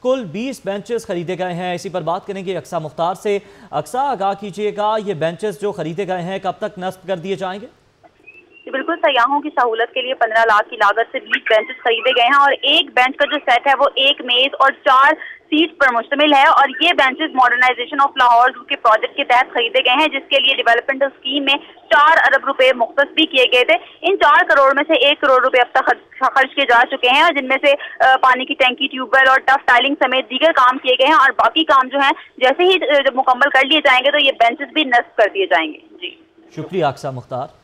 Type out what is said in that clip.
कुल 20 बेंचेस खरीदे गए हैं। इसी पर बात करेंगे अक्सा मुख्तार से। अक्सा, आगाह कीजिएगा, ये बेंचेस जो खरीदे गए हैं कब तक नस्ब कर दिए जाएंगे? बिल्कुल, सयाहों की सहूलत के लिए 15 लाख की लागत से 20 बेंचेस खरीदे गए हैं और एक बेंच का जो सेट है वो एक मेज और 4 सीट पर मुश्तमिल है। और ये बेंचेस मॉडर्नाइजेशन ऑफ लाहौर जू के प्रोजेक्ट के तहत खरीदे गए हैं, जिसके लिए डेवलपमेंट स्कीम में 4 अरब रुपए मुख्तस भी किए गए थे। इन 4 करोड़ में से 1 करोड़ रुपए अब तक खर्च किए जा चुके हैं, और जिनमें से पानी की टैंकी, ट्यूबवेल और टफ टाइलिंग समेत दीगर काम किए गए हैं। और बाकी काम जो है जैसे ही जब मुकम्मल कर लिए जाएंगे तो ये बेंचेस भी नस्ब कर दिए जाएंगे। जी शुक्रिया अक्सा मुख्तार।